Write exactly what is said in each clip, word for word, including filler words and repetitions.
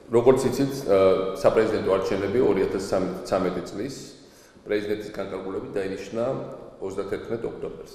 როგორც იცით, საპრეზიდენტო არჩევნები ორი ათას ცხრამეტი წლის პრეზიდენტის განკარგულებით დაინიშნა ოცდათერთმეტ ოქტომბერს.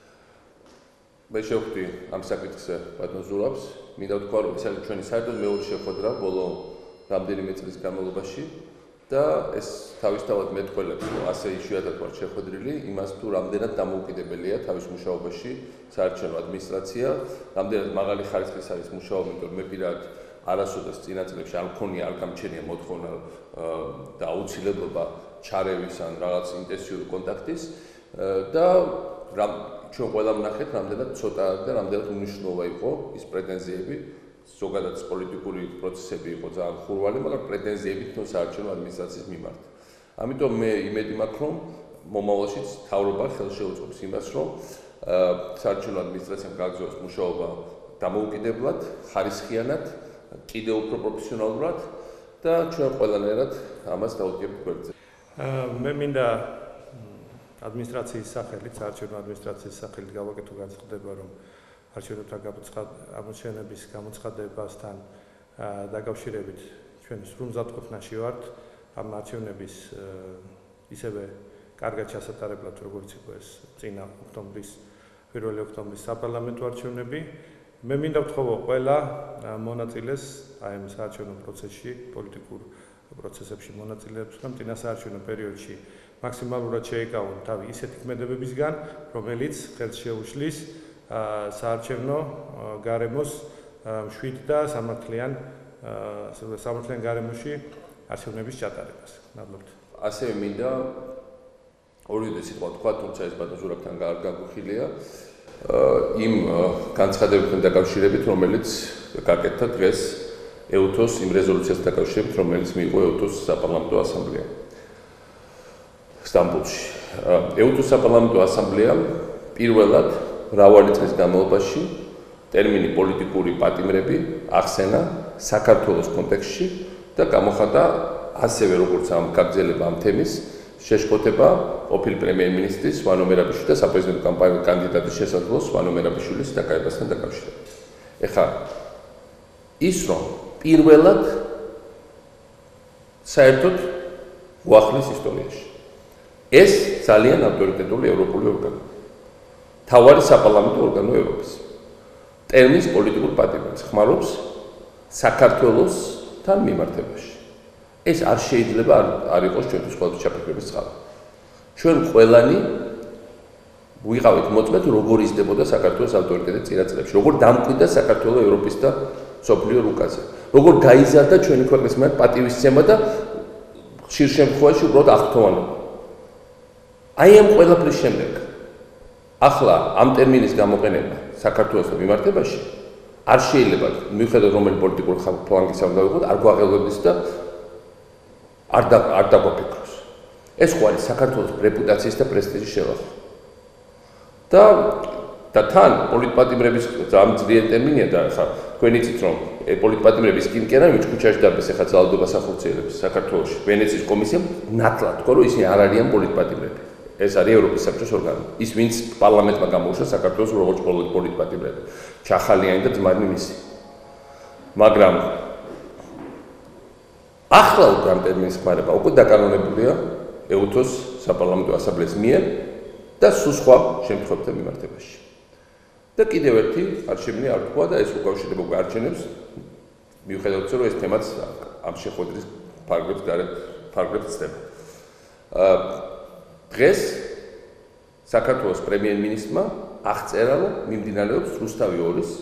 მე შევხვდი ამ საკითხზე ბატონ ზურაბს, მინდა ვთქვა, რომ ეს არის ჩვენი საერთოდ მეორე შეხვედრა ბოლო რამდენიმე წლის განმავლობაში და ეს თავისთავად მეტყველებს, რომ ასე იშვიათად ვარ შეხვედრილი, იმას თუ რამდენად დამოუკიდებელია თავის მუშაობაში საარჩევნო ადმინისტრაცია, რამდენად მაღალი ხარისხის არის მუშაობა, იმიტომ რომ მე პირადად არასოდეს წინა წლებში არ მქონია, არ გამჩენია მოთხოვნა და აუცილებლობა ჩარევის ან რაღაც ინტენსიური კონტაქტის და ჩვენ ყველა ვნახეთ, რამდენად ცოტა და რამდენად უნიშნულობა იყო ის პრეტენზიები, ზოგადად პოლიტიკური პროცესები იყო ძალიან ხურვალი, მაგრამ პრეტენზიები თვითონ საარჩევნო ადმინისტრაციის მიმართ. ამიტომ მე იმედი მაქვს, რომ მომავალშიც მთავრობა ხელს შეუწყობს იმას, რომ საარჩევნო ადმინისტრაციამ გააგრძელოს მუშაობა დამოუკიდებლად, ხარისხიანად, კიდევ უფრო პროფესიონალურად და ჩვენ ყველანაირად ამას დავუდგებთ გვერდზე. მე მინდა ადმინისტრაციის სახელით, საარჩევნო ადმინისტრაციის სახელით გავაკეთო განცხადება, რომ არჩევნებთან გამოცხადების გამოცხადებასთან დაკავშირებით ჩვენ სრულ მზადყოფნაში ვართ ამ არჩევნების ისევე კარგად ჩასატარებლად, როგორც იყო ეს წინა ოქტომბრის პირველი ოქტომბრის საპარლამენტო არჩევნები. მე მინდა ვთხოვო ყველა მონაწილეს აი ამ საარჩევნო პროცესში, პოლიტიკურ პროცესებში მონაწილეებს, რომ წინა საარჩევნო პერიოდში მაქსიმალურად შეიკავონ თავი ისეთი ქმედებებისგან, რომელიც ხელს შეუშლის საარჩევნო გარემოს მშვიდ და სამართლიან სამართლიან გარემოში არჩევნების ჩატარებას. მადლობთ. ასევე მინდა ორივე სიტყვა თქვა, თუმცა ეს ბატონ ზურაბთან გაგვიხილია იმ განცხადებებთან დაკავშირებით, რომელიც გაკეთდა დღეს ეუთოს იმ რეზოლუციასთან დაკავშირებით, რომელიც მიიღო ეუთოს საპარლამენტო ასამბლეამ სტამბოლში. ეუთოს საპარლამენტო ასამბლეამ პირველად მრავალი წლის განმავლობაში ტერმინი პოლიტიკური პატიმრები ახსენა საქართველოს კონტექსტში და გამოხატა ასევე როგორც ამ გაგრძელება ამ თემის შეშფოთება ყოფილი პრემიერ-მინისტრის ვანო მერაბიშვილის და საპრეზიდენტო კამპანიის კანდიდატის შესაძლოს ვანო მერაბიშვილის დაკავებასთან დაკავშირებით. ეხლა ის რომ პირველად საერთოდ უახლის ისტორიაში ეს ძალიან ავტორიტეტული ევროპული ორგანოა. თავარი საპარლამენტო ორგანო ევროპის. ტერმინს პოლიტიკურ პატიმრებს ხმარობს საქართველოსთან მიმართებაში. ეს არ შეიძლება არ იყოს ჩვენთვის ყოველთვის ჩაფიქრების წყარო. ჩვენ ყველანი ვიყავით მოწმეთ, როგორ იზრდებოდა საქართველოს ავტორიტეტი წინა წლებში, როგორ დამკვიდრდა საქართველოს ევროპის და მსოფლიო რუკაზე, როგორ გაიზარდა ჩვენი ქვეყნის მიმართ პატივისცემა და ხშირ შემთხვევაში უბრალოდ აღფრთოვანება. აი ამ ყველაფრის შემდეგ ახლა ამ ტერმინის გამოყენება საქართველოს მიმართებაში არ შეიძლება მიუხედავად რომელი პოლიტიკური ფლანგის არ გავიღოთ, არ გვაღელვებდეს და არ და არ დაგვაფიქროს. ეს ხო არის საქართველოს რეპუტაციის და პრესტიჟის შევახვა. და და თან პოლიტპატიმრების ძალიან ძლიერი ტერმინია და ხა თქვენ იცით რომ პოლიტპატიმრების კინკერა ვინც ქუჩაში დაბეს ახლა ძალადობას ახორციელებს საქართველოში ვენეციის კომისიამ ნათლად თქვა რომ ისინი არ არიან პოლიტპატიმრები. ეს არის ევროპის საბჭოს ორგანო. ის ვინც პარლამენტმა გამოუშვა საქართველოს როგორც პოლიტპატიმრები. ჩახალიანი და ძმანი მისი. მაგრამ ახლა უკვე ამ ტერმინის ხმარება უკვე დაკანონებულია ეუთოს საპარლამენტო ასამბლეის მიერ და სულ სხვა შემთხვევებთან მიმართებაში. და კიდევ ერთი არჩევნი არ თქვა და ეს უკავშირდება უკვე არჩევნებს, მიუხედავად იმისა, რომ ეს თემაც ამ შეხვედრის ფარგლებს გარეთ ფარგლებს ცდება. დღეს საქართველოს პრემიერ-მინისტრმა აღწერა, რომ მიმდინარეობს რუსთავი ორის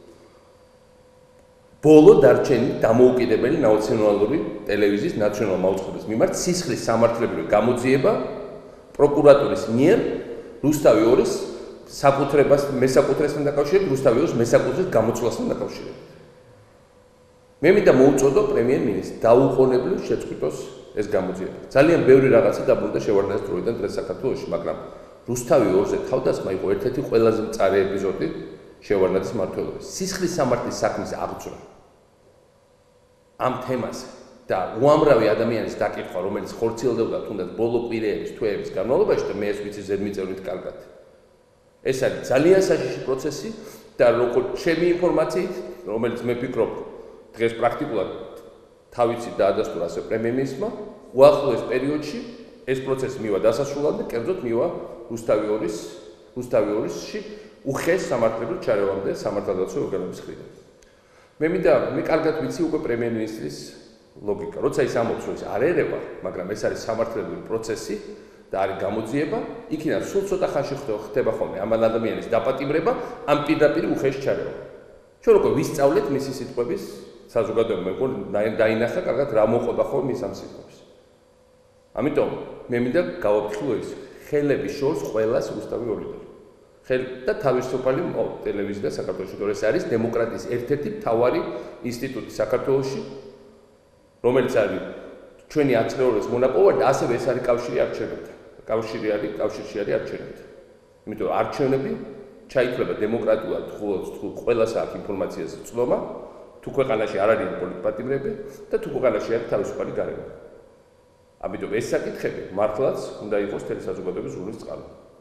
ბოლო დარჩენილი დამოუკიდებელი ნაციონალური ტელევიზიის ნაციონალურ მაუწყებლის მიმართ სისხლის სამართლებრივი გამოძიება პროკურატურის მიერ რუსთავი ორის საკუთრებას მესაკუთრესთან დაკავშირებით, რუსთავი ორის მესაკუთრეს გამოცვლასთან დაკავშირებით. მე მინდა მოუწოდო პრემიერ-მინისტრს დაუყოვნებლივ შეწყვიტოს ეს გამოძიება. ძალიან ბევრი რაღაცა დაბრუნდა შევარდნაძის დროიდან დღეს საქართველოში, მაგრამ რუსთავი ორზე თავდასხმა იყო ერთ-ერთი ყველაზე მწარე ეპიზოდი შევარდნაძის მმართველობის. სისხლის სამართლის საქმის აღძვრა ამ თემაზე და უამრავი ადამიანის დაკითხვა, რომელიც ხორციელდებოდა თუნდაც ბოლო კვირეების, თვეების განმავლობაში და მე ეს ვიცი ზედმიწევნით კარგად. ეს არის ძალიან საშიში პროცესი და როგორც ჩემი ინფორმაციით, რომელიც მე ვფიქრობ დღეს პრაქტიკულად თავიცით დაადასტურა ასე პრემიერ-მინისტრმა, უახლოეს პერიოდში ეს პროცესი მივა დასასრულამდე და კერძოდ მივა რუსთავი ორის რუსთავი ორისში უხეშ სამართლებრივ ჩარევამდე სამართალდაცვო ორგანოების მხრიდან. მე მინდა მე კარგად ვიცი უკვე პრემიერ-მინისტრის ლოგიკა. როცა ის ამბობს, რომ ის არ ერევა, მაგრამ ეს არის სამართლებრივი პროცესი და არის გამოძიება, იქიდან სულ ცოტა ხანში ხდება ხოლმე ამ ადამიანის დაპატიმრება, ამ პირდაპირ უხეშ ჩარევა. ჩვენ უკვე ვისწავლეთ მისი სიტყვების საზოგადოებამ, მე მგონი დაინახა კარგად რა მოყვება ხოლმე ის ამ სიტყვებს. ამიტომ მე მინდა გავაფრთხილო ის, ხელების შორს ყველას რუსთავი ორიდორი. ხელი და თავისუფალი ტელევიზია საქართველოში, თორე ეს არის დემოკრატიის ერთ-ერთი მთავარი ინსტიტუტი საქართველოში, რომელიც არის ჩვენი ათწლეულის მონაპოვარი და ასევე ეს არის კავშირი არჩევნებთან. კავშირი არის, კავშირში არის არჩევნებთან. იმიტომ რომ არჩევნები ჩაითვლება დემოკრატიულად, თუ ყველას აქვს ინფორმაციაზე წლომა, თუ ქვეყანაში არ არის პოლიტპატიმრები და თუ ქვეყანაში არის თავისუფალი გარემო. ამიტომ ეს საკითხები მართლაც უნდა იყოს თელი საზოგადოების ზრუნვის წყარო.